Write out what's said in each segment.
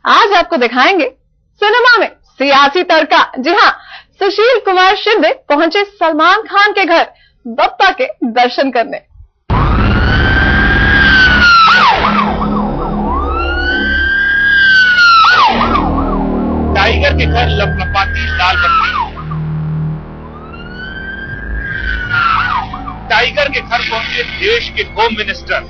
आज आपको दिखाएंगे सिनेमा में सियासी तड़का। जी हाँ, सुशील कुमार शिंदे पहुंचे सलमान खान के घर बप्पा के दर्शन करने। टाइगर के घर लपलपाती लाल बत्ती। टाइगर के घर पहुंचे देश के home minister.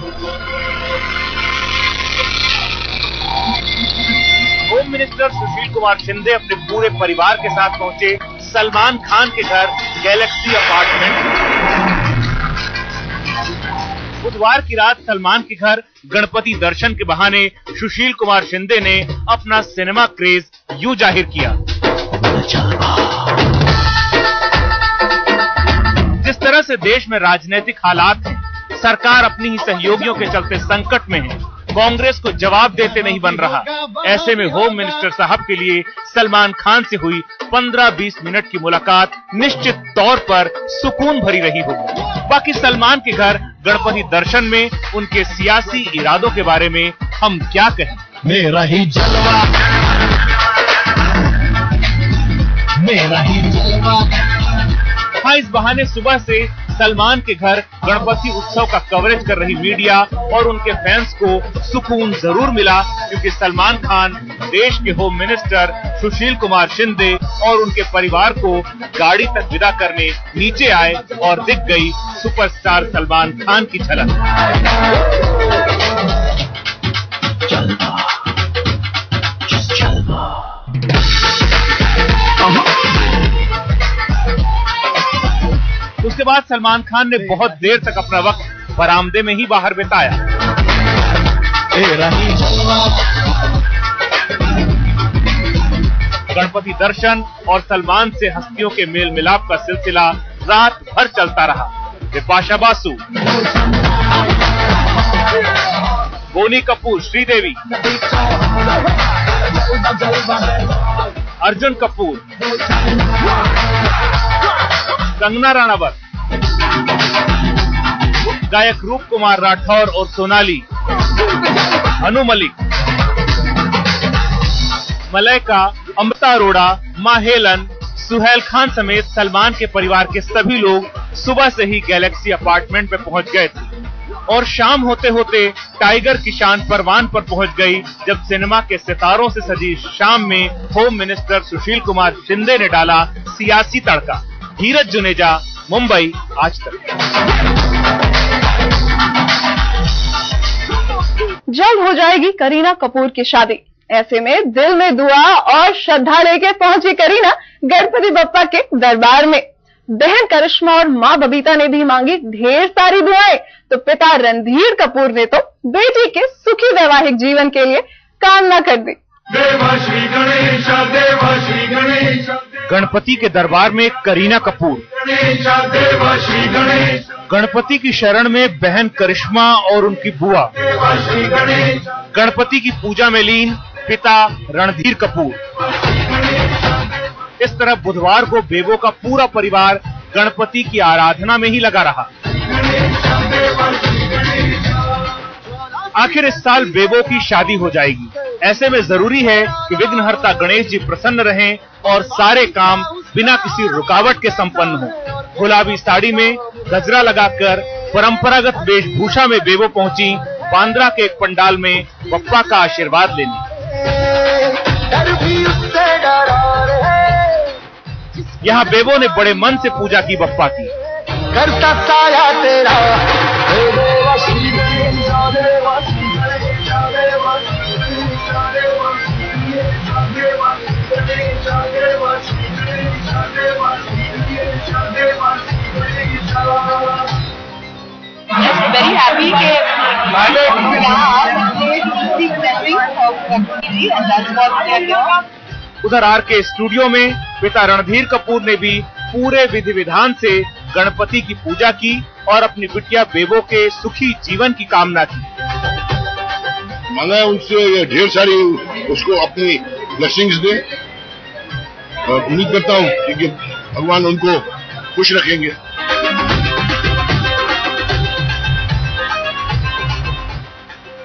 Home minister Sushil Kumar Shinde अपने पूरे परिवार के साथ पहुंचे सलमान खान के घर गैलेक्सी अपार्टमेंट। बुधवार की रात सलमान के घर गणपति दर्शन के बहाने सुशील कुमार शिंदे ने अपना सिनेमा क्रेज यूं जाहिर किया। जिस तरह से देश में राजनीतिक हालात हैं, सरकार अपनी ही सहयोगियों के चलते संकट में है, कांग्रेस को जवाब देते नहीं बन रहा। ऐसे में होम मिनिस्टर साहब के लिए सलमान खान से हुई 15-20 मिनट की मुलाकात निश्चित तौर पर सुकून भरी रही होगी। बाकी सलमान के घर गणपति दर्शन में उनके सियासी इरादों के बारे में हम क्या कहें। मेरा ही जलवा, मेरा ही जलवा। हाँ, इस बहाने सुबह से सलमान के घर गणपति उत्सव का कवरेज कर रही मीडिया और उनके फैंस को सुकून जरूर मिला, क्योंकि सलमान खान देश के होम मिनिस्टर सुशील कुमार शिंदे और उनके परिवार को गाड़ी तक विदा करने नीचे आए और दिख गई सुपरस्टार सलमान खान की झलक। उसके बाद सलमान खान ने बहुत देर तक अपना वक्त बरामदे में ही बाहर बिताया। गणपति दर्शन और सलमान से हस्तियों के मेल मिलाप का सिलसिला रात भर चलता रहा। बिपाशा बासु, बोनी कपूर, श्रीदेवी, अर्जुन कपूर, कंगना राणावत, गायक रूप कुमार राठौर और सोनाली, अनु मलिक, मलाइका, अमृता अरोड़ा, माहेलन, सुहेल खान समेत सलमान के परिवार के सभी लोग सुबह से ही गैलेक्सी अपार्टमेंट में पहुंच गए थे और शाम होते होते टाइगर की शान परवान पर पहुंच गई, जब सिनेमा के सितारों से सजी शाम में होम मिनिस्टर सुशील कुमार शिंदे ने डाला सियासी तड़का। धीरज जुनेजा, मुंबई, आज तक। जल्द हो जाएगी करीना कपूर की शादी। ऐसे में दिल में दुआ और श्रद्धा लेके पहुंची करीना गणपति बप्पा के दरबार में। बहन करिश्मा और मां बबीता ने भी मांगी ढेर सारी दुआएं, तो पिता रणधीर कपूर ने तो बेटी के सुखी वैवाहिक जीवन के लिए कामना कर दी। देवाश्री गणेश, देवाश्री गणेश। गणपति के दरबार में करीना कपूर, देवाश्री गणेश। गणपति की शरण में बहन करिश्मा और उनकी बुआ, देवाश्री गणेश। गणपति की पूजा में लीन पिता रणधीर कपूर। इस तरह बुधवार को बेबो का पूरा परिवार गणपति की आराधना में ही लगा रहा। आखिर इस साल बेबो की शादी हो जाएगी। ऐसे में जरूरी है कि विघ्नहर्ता गणेश जी प्रसन्न रहें और सारे काम बिना किसी रुकावट के संपन्न हो। गुलाबी साड़ी में गजरा लगाकर परंपरागत वेशभूषा में बेबो पहुंची बांद्रा के एक पंडाल में बप्पा का आशीर्वाद लेने। यहाँ बेबो ने बड़े मन से पूजा की बप्पा की। करता साया तेरा very happy कि उधर आर के स्टूडियो में पिता रणधीर कपूर ने भी पूरे विधि विधान से गणपति की पूजा की और अपनी बिटिया बेबो के सुखी जीवन की कामना की। मांगा उनसे ढेर सारी उसको अपनी ब्लेसिंग्स दे और उम्मीद करता हूँ कि भगवान उनको खुश रखेंगे।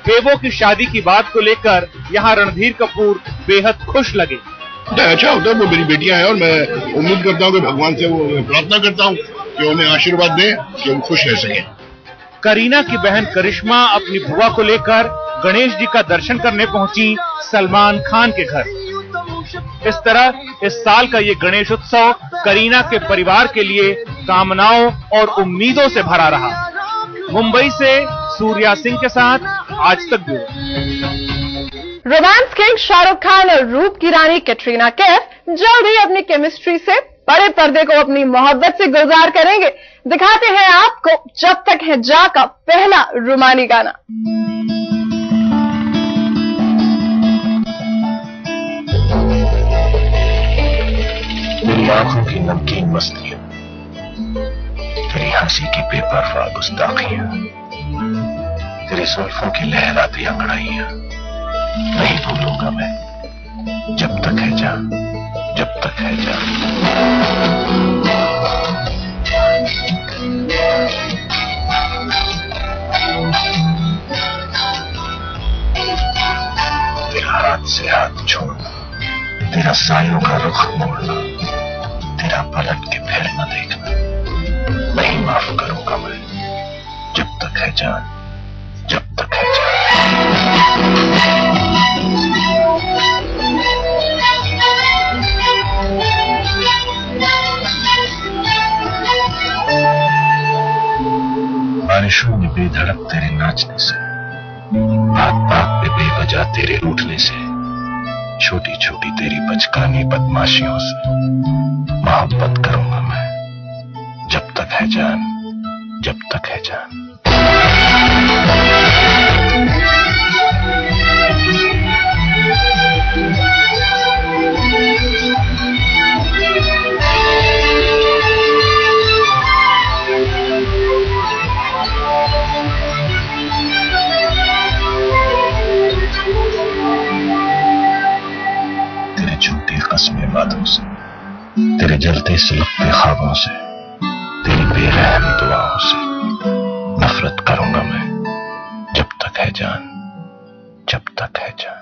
बेबो की शादी की बात को लेकर यहाँ रणधीर कपूर बेहद खुश लगे। अच्छा होता है, वो मेरी बेटियां हैं और मैं उम्मीद करता हूँ कि भगवान से वो प्रार्थना करता हूँ कि उन्हें आशीर्वाद दें कि वो खुश रह सकें। करीना की बहन करिश्मा अपनी बुआ को लेकर गणेश जी का दर्शन करने पहुंची सलमान खान के घर। इस तरह इस साल का ये गणेश उत्सव करीना के परिवार के लिए कामनाओं और उम्मीदों से भरा रहा। मुंबई से सूर्या सिंह के साथ Aaj Tak bureau. Romance king Shahrukh Khan और रूप की रानी कैटरीना कैफ जल्द ही अपनी केमिस्ट्री से बड़े पर्दे को अपनी मोहब्बत से गुलजार करेंगे। दिखाते हैं आपको जब तक है जा का पहला रोमानी गाना। तेरी आंखों की नमकीन मस्तियां, तेरी हंसी की बेपरवाह गुस्ताखियां, तेरी जुल्फों की लहराती अंगड़ाइयां नहीं भूलूंगा मैं जब तक है जान, जब तक है जान। तेरा हाथ से हाथ छोड़ना, तेरा सायों का रुख मोड़ना, तेरा पलट के फिर न देखना नहीं माफ करूंगा मैं जब तक है जान, जब तक है जान। बारिशों में बेधड़क तेरे नाचने से, बात बात पे बेवजह तेरे रूठने से, छोटी छोटी तेरी बचकानी बदमाशियों से मोहब्बत करूंगा मैं जब तक है जान, जब तक है जान। तेरे झूठे कस्मे वादों से, तेरे जलते सुलगते ख्वाबों से, तेरी बेरहम दुआओं से नफरत करूंगा मैं जब तक है जान, जब तक है जान।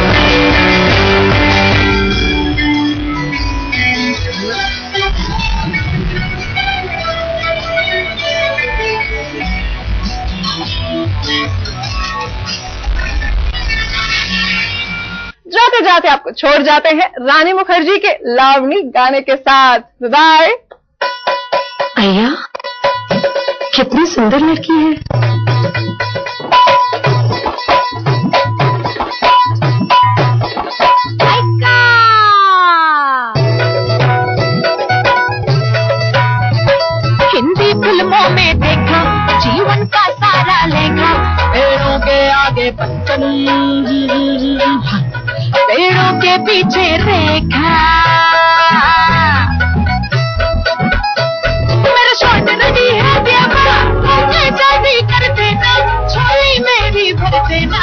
जाते जाते आपको छोड़ जाते हैं रानी मुखर्जी के लावनी गाने के साथ। बाय। अय्या, कितनी सुंदर लड़की है। हिंदी फिल्मों में देखा जीवन का सारा लेखा, पेड़ों के आगे पंचम, पेड़ों के पीछे रेखा। मेरा शॉर्ट रेडी है देवा, मुझे शादी कर देना, छोरी मेरी भर देना।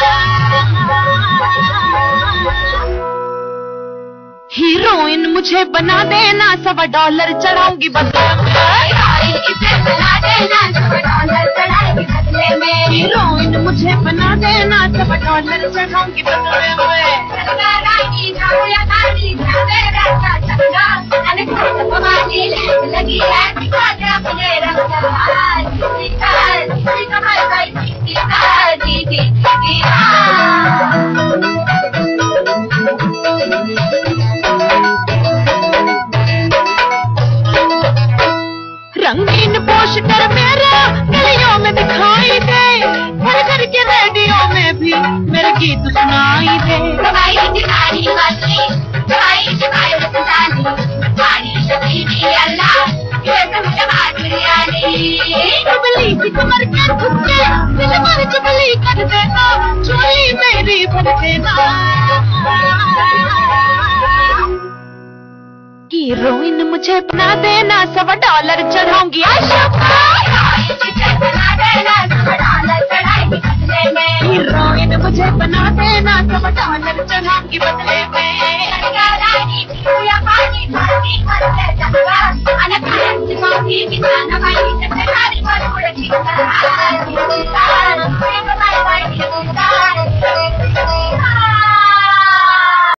हीरोइन मुझे बना देना, $100 चढ़ाऊंगी बदले में। बना देना $100 चढ़ाऊंगी बदले में। हीरोइन मुझे बना देना, $100 चढ़ाऊंगी बदले में। लगी है रंगीन पोस्टर मेरा गलियों में दिखाई दे, घर घर के रेडियो में भी मेरे गीत सुनाई दे। चुबली की कमर के ठुके, दिल भर चुबली कर देना, चोली मेरी भर देना। हीरोइन मुझे बना देना, $100 चढ़ाऊंगी आशा। हीरोइन मुझे बना देना, $100 चढ़ाऊंगी बदले में।